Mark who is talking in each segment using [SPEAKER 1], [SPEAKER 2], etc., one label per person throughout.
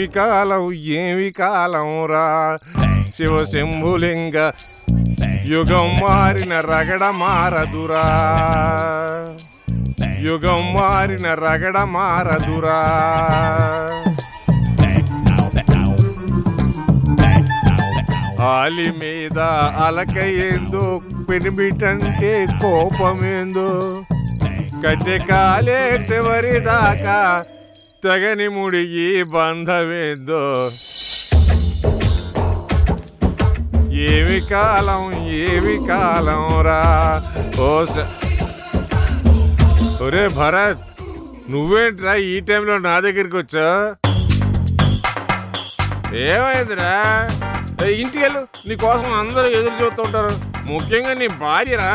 [SPEAKER 1] ఏమి కాలం రా శివశంభులింగ యుగం మారిన రగడ మారదురా యుగం మారిన రగడ మారదురా ఆలి మీద అలక ఏందో పెనిమిటంటే కోపమేందో కట్టె కాలే చివరి దాకా తెగని ముడిగి బంధమేందో ఏమి కాలం రా ఒరే భరత్ నువ్వేంట్రా ఈ టైంలో నా దగ్గరికి వచ్చా ఏమైందిరా ఇంటికి వెళ్ళు నీకోసం అందరూ ఎదురు చూస్తుంటారు ముఖ్యంగా నీ భార్యరా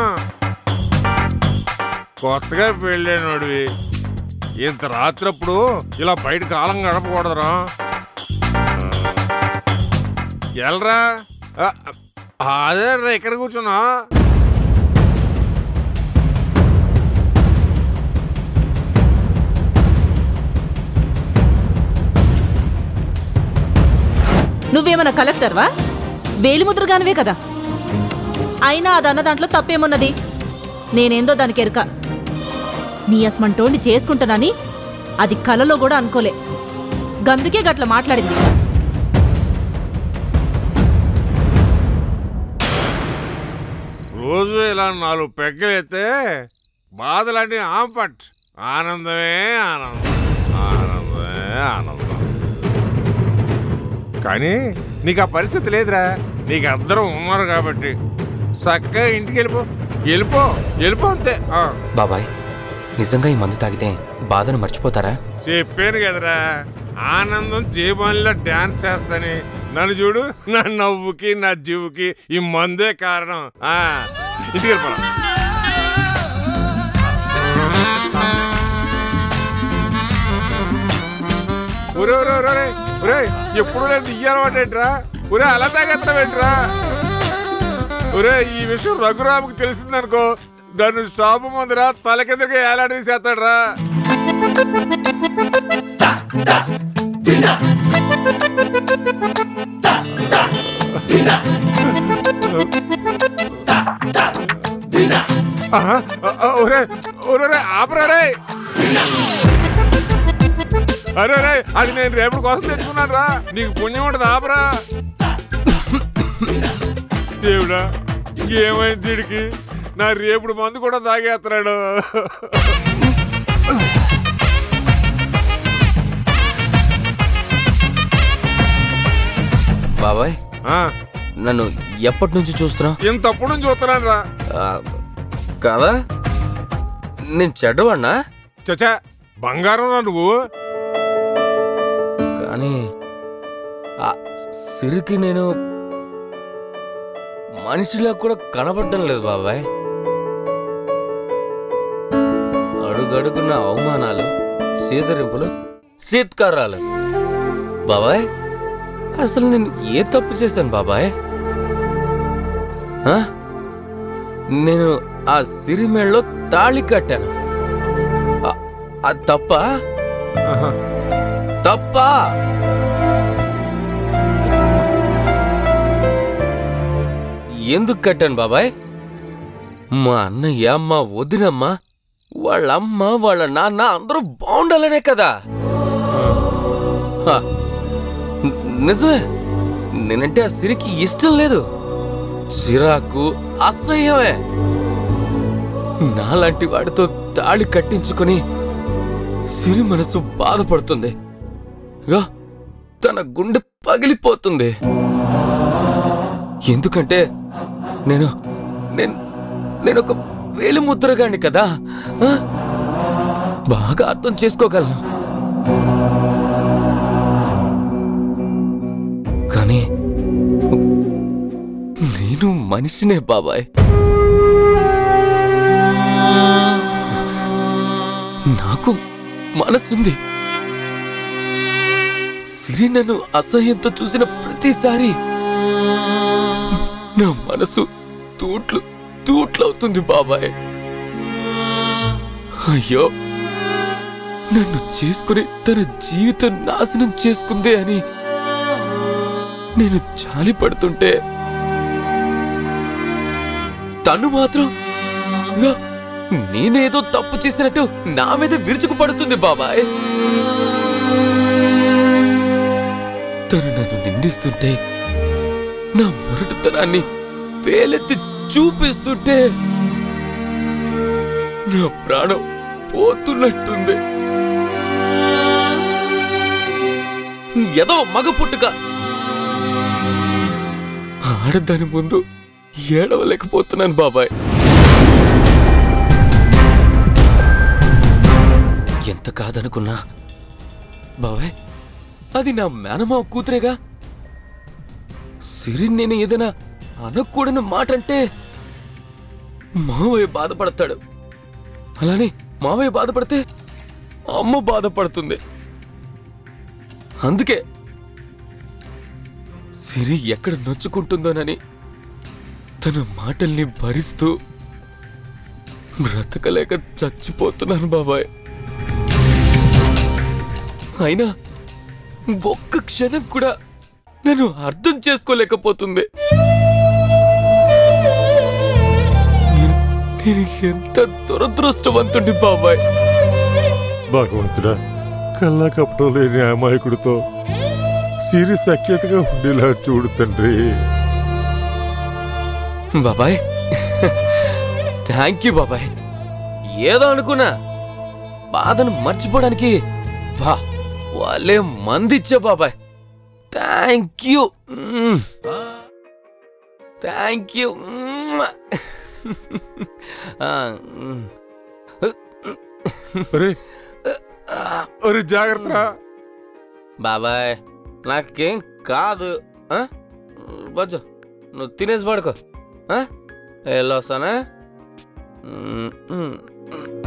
[SPEAKER 1] కొత్తగా పెళ్ళైనోడివి ఇంత రాత్రప్పుడు ఇలా బయట కాలం గడపకూడదురా ఎల్రా అదే ఇక్కడ కూర్చున్నా
[SPEAKER 2] నువ్వేమన్నా కలెక్టర్వా వేలిముద్రగానివే కదా అయినా అదన్న దాంట్లో తప్పేమున్నది నేనేందో దానికి ఎరుక నీ అస్మంటోండి చేసుకుంటానని అది కలలో కూడా అనుకోలే గందుకే గట్ల మాట్లాడింది
[SPEAKER 1] రోజు ఇలా 4 పెగ్గలైతే బాధలన్నీ ఆంపట్ ఆనందమే ఆనందం కానీ నీకు ఆ పరిస్థితి లేదురా నీకు అందరం ఉన్నారు కాబట్టి చక్కగా ఇంటికి వెళ్ళిపో అంతే
[SPEAKER 3] బాబాయ్ నిజంగా ఈ మందు తాగితే బాధను మర్చిపోతారా
[SPEAKER 1] చెప్పాను కదరా ఆనందం జీవన్లో డాన్స్ చేస్తాని నన్ను చూడు నా నవ్వుకి నా జీవుకి ఈ మందే కారణం ఇంటికి వెళ్ళిపోరా ఒరే ఎప్పుడు నేను ఇయ్యాలవాటేంట్రా ఒరే అలా తాగెత్తవేంట్రా ఒరే ఈ విషయం రఘురాముకి తెలిసిందనుకో దాన్ని షాపు ముందర తల కిందకి ఏలాడేసేస్తాడ్రా ఆపరా రే అరే రే అది నేను రేపటి కోసం తెచ్చుకున్నాను రా నీకు పుణ్యం ఉంటుంది ఆపరా దేవుడా ఏమైంది దీడికి నా రేపుడు మందు కూడా తాగేస్తున్నాడు
[SPEAKER 3] బాబాయ్ నన్ను ఎప్పటి నుంచి చూస్తున్నావు
[SPEAKER 1] ఇంతప్పుడు నుంచి చూస్తున్నాను రా
[SPEAKER 3] కదా నేను చెడ్డవాడినా
[SPEAKER 1] చచ్చా బంగారం రా నువ్వు
[SPEAKER 3] కానీ సిరికి నేను మనిషిలా కూడా కనబడటం లేదు బాబాయ్ అడుగడుగున్న అవమానాలు చేదరింపులు చీత్కారాలు బాబాయ్ అసలు నేను ఏ తప్పు చేశాను బాబాయ్ నేను ఆ సిరిమేళ్ళలో తాళి కట్టాను అది తప్ప ఎందుకు కట్టాను బాబాయ్ మా అన్నయ్య మా వదినమ్మ వాళ్ళమ్మ వాళ్ళ నాన్న అందరూ బాగుండాలనే కదా నిజమే నేనంటే ఆ సిరికి ఇష్టం లేదు చిరాకు అసహ్యమే నాలాంటి వాడితో తాళి కట్టించుకుని సిరి మనసు బాధపడుతుంది తన గుండె పగిలిపోతుంది ఎందుకంటే నేను ఒక వేలిముద్రగాని కదా బాగా అర్థం చేసుకోగలను కానీ నేను మనిషినే బాబాయ్ నాకు మనసుంది సిరి నన్ను అసహ్యంతో చూసిన ప్రతిసారి నా మనసు తూట్లవుతుంది బాబాయ్ అయ్యో నన్ను చేసుకుని తన జీవితం నాశనం చేసుకుందే అని నేను జాలి పడుతుంటే తను మాత్రం ఇగో, నేనేదో తప్పు చేసినట్టు నా మీద విరుచుకు పడుతుంది బాబాయ్. తను నన్ను నిందిస్తుంటే నా మొరటుతనాన్ని వేలెత్తి చూపిస్తుంటే నా ప్రాణం పోతున్నట్టుంది. ఏదో మగ పుట్టుక ఆడదాని ముందు ఏడవలేకపోతున్నాను బాబాయ్. ఎంత కాదనుకున్నా బాబాయ్, అది నా మేనమావ కూతురేగా. సిరి నేను ఏదైనా అనకూడని మాట అంటే మావయ్య బాధపడతాడు. అలానే మావయ్య బాధపడితే అమ్మ బాధపడుతుంది. అందుకే సిరి ఎక్కడ నొచ్చుకుంటుందోనని తన మాటల్ని భరిస్తూ బ్రతకలేక చచ్చిపోతున్నాను బాబాయ్. అయినా ఒక్క క్షణం కూడా నన్ను అర్థం చేసుకోలేకపోతుంది. నేను ఎంత దురదృష్టవంతుడి బాబాయ్.
[SPEAKER 1] భగవంతుడా, కల్లా కపటం లేని అమాయకుడితో సిరి సఖ్యతగా ఉండేలా చూడు తండ్రి.
[SPEAKER 3] బాబాయ్ థ్యాంక్ యూ బాబాయ్. ఏదో అనుకున్నా బాధను మర్చిపోవడానికి వాళ్ళే మందిచ్చా బాబాయ్. Thank you thank you.
[SPEAKER 1] జాగ్రత్త
[SPEAKER 3] బాబాయ్, నాకేం కాదు. బజ్జో నువ్వు తినేసి పడుకో. వెళ్ళొస్తానా?